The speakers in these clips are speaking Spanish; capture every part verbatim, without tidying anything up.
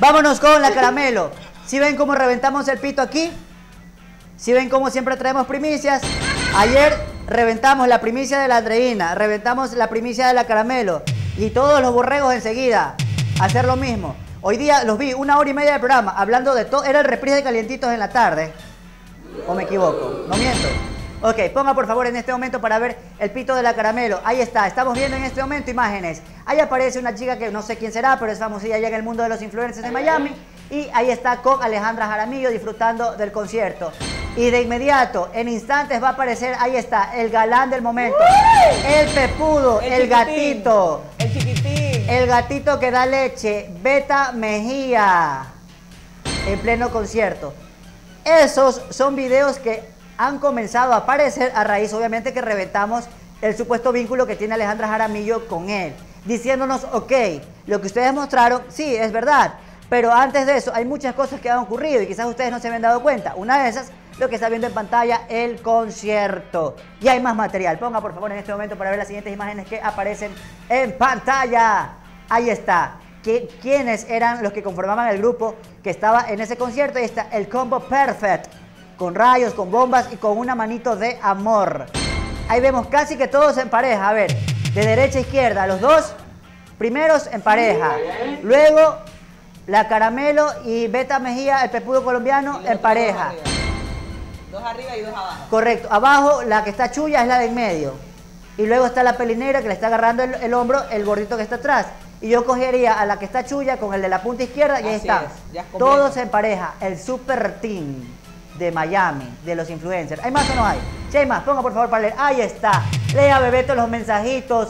Vámonos con la Caramelo. ¿Sí ven cómo reventamos el pito aquí? ¿Sí ven cómo siempre traemos primicias? Ayer reventamos la primicia de la Andreina, reventamos la primicia de la Caramelo. Y todos los borregos enseguida hacer lo mismo. Hoy día los vi una hora y media de programa hablando de todo. Era el reprise de Calientitos en la tarde. ¿O me equivoco? ¿No miento? Ok, ponga por favor en este momento para ver el pito de la Caramelo. Ahí está, estamos viendo en este momento imágenes. Ahí aparece una chica que no sé quién será, pero es famosilla allá en el mundo de los influencers de Miami. Y ahí está con Alejandra Jaramillo disfrutando del concierto. Y de inmediato, en instantes va a aparecer, ahí está, el galán del momento. El pepudo, el, el gatito. El chiquitín. El gatito que da leche, Beta Mejía. En pleno concierto. Esos son videos que han comenzado a aparecer a raíz, obviamente, que reventamos el supuesto vínculo que tiene Alejandra Jaramillo con él. Diciéndonos, ok, lo que ustedes mostraron, sí, es verdad. Pero antes de eso, hay muchas cosas que han ocurrido y quizás ustedes no se habían dado cuenta. Una de esas, lo que está viendo en pantalla, el concierto. Y hay más material. Ponga, por favor, en este momento para ver las siguientes imágenes que aparecen en pantalla. Ahí está. ¿Quiénes eran los que conformaban el grupo que estaba en ese concierto? Ahí está el combo perfect. Con rayos, con bombas y con una manito de amor. Ahí vemos casi que todos en pareja. A ver, de derecha a izquierda, los dos primeros en pareja. Luego, la Caramelo y Beta Mejía, el pepudo colombiano, en pareja. Dos arriba y dos abajo. Correcto. Abajo, la que está chulla es la de en medio. Y luego está la pelinera que le está agarrando el, el hombro, el gordito que está atrás. Y yo cogería a la que está chulla con el de la punta izquierda y ahí está. Todos en pareja. El super team de Miami, de los influencers. ¿Hay más o no hay? Si hay más, ponga por favor para leer. Ahí está. Lea, Bebeto, los mensajitos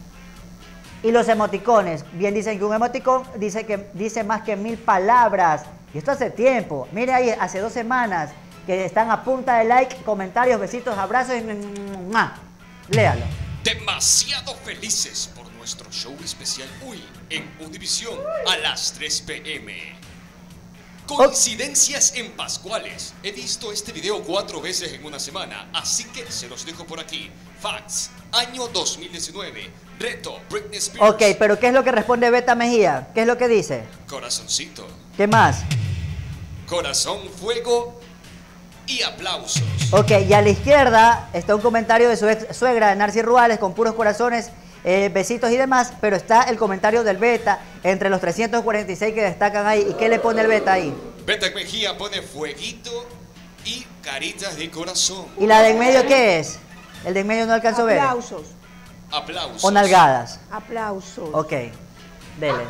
y los emoticones. Bien dicen que un emoticón dice, que, dice más que mil palabras. Y esto hace tiempo. Mire ahí, hace dos semanas que están a punta de like, comentarios, besitos, abrazos y... Léalo. Demasiado felices por nuestro show especial hoy en Univisión a las tres pe eme. Coincidencias en Pascuales. He visto este video cuatro veces en una semana, así que se los dejo por aquí. Facts, año dos mil diecinueve. Reto, Britney Spears. Ok, pero ¿qué es lo que responde Beta Mejía? ¿Qué es lo que dice? Corazoncito. ¿Qué más? Corazón, fuego y aplausos. Ok, y a la izquierda está un comentario de su ex suegra, Narci Ruales, con puros corazones, eh, besitos y demás, pero está el comentario del Beta entre los trescientos cuarenta y seis que destacan ahí. ¿Y qué le pone el Beta ahí? Beta Mejía pone fueguito y caritas de corazón. ¿Y la de en medio qué es? El de en medio no alcanzo a ver. Aplausos. Aplausos. ¿O nalgadas? Aplausos. Ok, dele.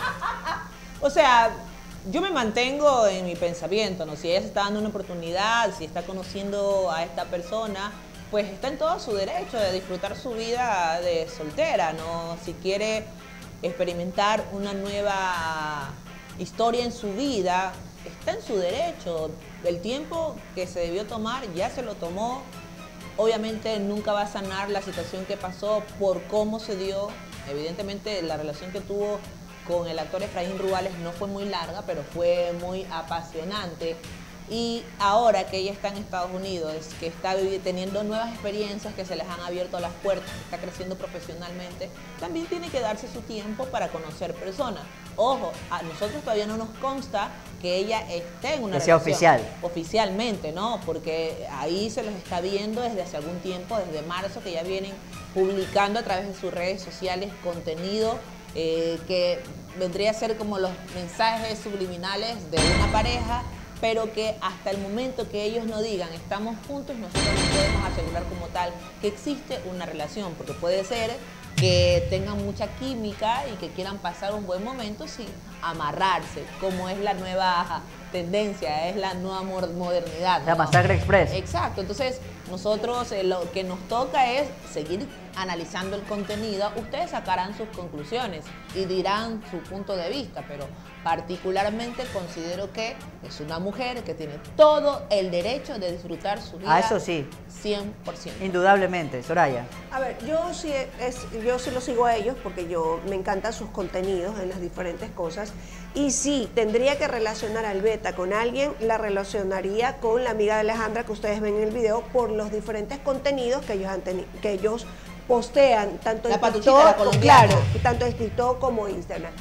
O sea, yo me mantengo en mi pensamiento, ¿no? Si ella se está dando una oportunidad, si está conociendo a esta persona, pues está en todo su derecho de disfrutar su vida de soltera, ¿no? Si quiere experimentar una nueva historia en su vida, está en su derecho. El tiempo que se debió tomar ya se lo tomó. Obviamente nunca va a sanar la situación que pasó por cómo se dio. Evidentemente la relación que tuvo con el actor Efraín Ruales no fue muy larga, pero fue muy apasionante. Y ahora que ella está en Estados Unidos, que está teniendo nuevas experiencias, que se les han abierto las puertas, que está creciendo profesionalmente, también tiene que darse su tiempo para conocer personas. Ojo, a nosotros todavía no nos consta que ella esté en una que sea relación oficial. Oficialmente, ¿no? Porque ahí se los está viendo desde hace algún tiempo, desde marzo, que ya vienen publicando a través de sus redes sociales contenido eh, que vendría a ser como los mensajes subliminales de una pareja, pero que hasta el momento que ellos no digan estamos juntos, nosotros no podemos asegurar como tal que existe una relación, porque puede ser que tengan mucha química y que quieran pasar un buen momento sin amarrarse, como es la nueva tendencia, es la nueva modernidad, ¿no? La Masacre Express. Exacto, entonces nosotros eh, lo que nos toca es seguir analizando el contenido. Ustedes sacarán sus conclusiones y dirán su punto de vista, pero particularmente considero que es una mujer que tiene todo el derecho de disfrutar su vida. Ah, eso sí. cien por ciento. Indudablemente, Soraya. A ver, yo sí, es, yo sí lo sigo a ellos porque yo me encantan sus contenidos en las diferentes cosas. Y sí, tendría que relacionar al Beta con alguien, la relacionaría con la amiga de Alejandra que ustedes ven en el video por los diferentes contenidos que ellos han tenido, que ellos postean tanto La en patuchita, la TikTok, colombiana. claro, tanto en TikTok como Instagram.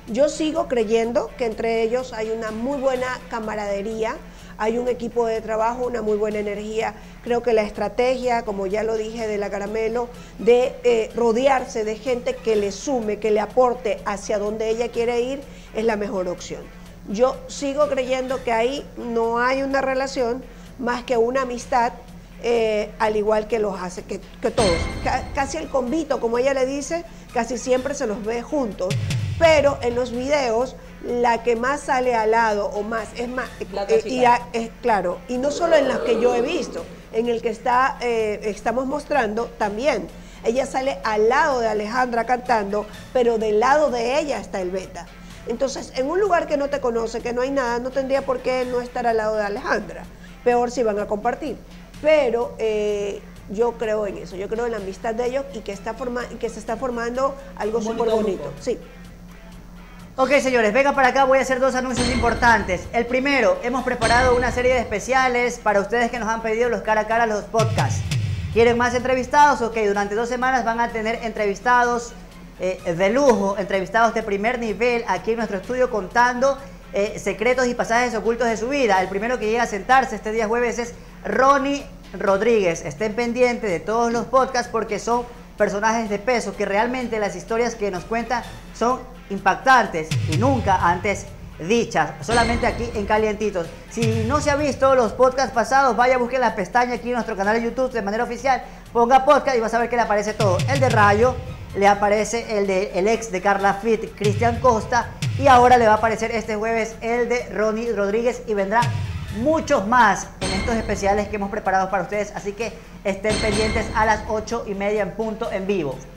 Yo sigo creyendo que entre ellos hay una muy buena camaradería, hay un equipo de trabajo, una muy buena energía. Creo que la estrategia, como ya lo dije de la Caramelo, de eh, rodearse de gente que le sume, que le aporte hacia donde ella quiere ir, es la mejor opción. Yo sigo creyendo que ahí no hay una relación más que una amistad, eh, al igual que los hace, que, que todos. C- casi el convito, como ella le dice, casi siempre se los ve juntos, pero en los videos la que más sale al lado o más es más La otra eh, chica. y a- es claro, y no solo en las que yo he visto, en el que está eh, estamos mostrando también. Ella sale al lado de Alejandra cantando, pero del lado de ella está el beta. Entonces, en un lugar que no te conoce, que no hay nada, no tendría por qué no estar al lado de Alejandra. Peor si van a compartir. Pero eh, yo creo en eso, yo creo en la amistad de ellos y que, está forma y que se está formando algo Un súper bonito bonito. grupo. Sí. Ok, señores, vengan para acá, voy a hacer dos anuncios importantes. El primero, hemos preparado una serie de especiales para ustedes que nos han pedido los cara a cara, los podcasts. ¿Quieren más entrevistados? Ok, durante dos semanas van a tener entrevistados eh, de lujo, entrevistados de primer nivel aquí en nuestro estudio contando eh, secretos y pasajes ocultos de su vida. El primero que llega a sentarse este día jueves es Ronnie Rodríguez. Estén pendientes de todos los podcasts porque son personajes de peso que realmente las historias que nos cuentan son impactantes y nunca antes dichas, solamente aquí en Calientitos. Si no se ha visto los podcasts pasados, vaya a buscar la pestaña aquí en nuestro canal de YouTube de manera oficial, ponga podcast y vas a ver que le aparece todo. El de Rayo, le aparece el de el ex de Carla Fit, Cristian Costa, y ahora le va a aparecer este jueves el de Ronnie Rodríguez y vendrán muchos más en estos especiales que hemos preparado para ustedes, así que estén pendientes a las ocho y media en punto en vivo.